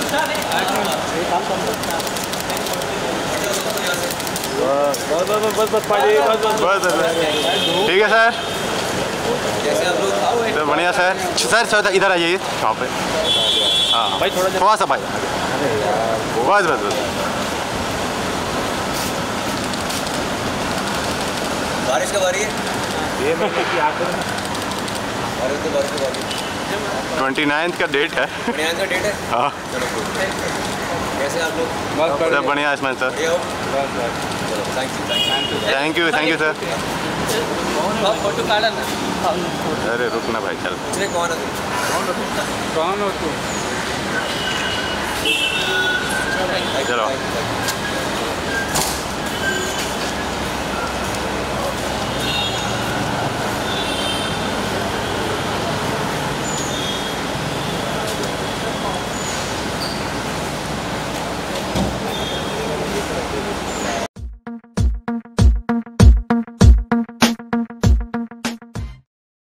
ठीक है सर। तो बढ़िया सर। सर इधर आ जाइए वहाँ पे। हाँ भाई थोड़ा सा भाई। बस बस बस। बारिश कब आ रही है? ये महीने की आखिर में। 29 का डेट है। 29 का डेट है। हाँ कैसे आप लोग? सब बढ़िया इसमें sir. Thank you sir. Photo काढ़ा ना। अरे रुकना भाई चल। कौन हो तू? चलो।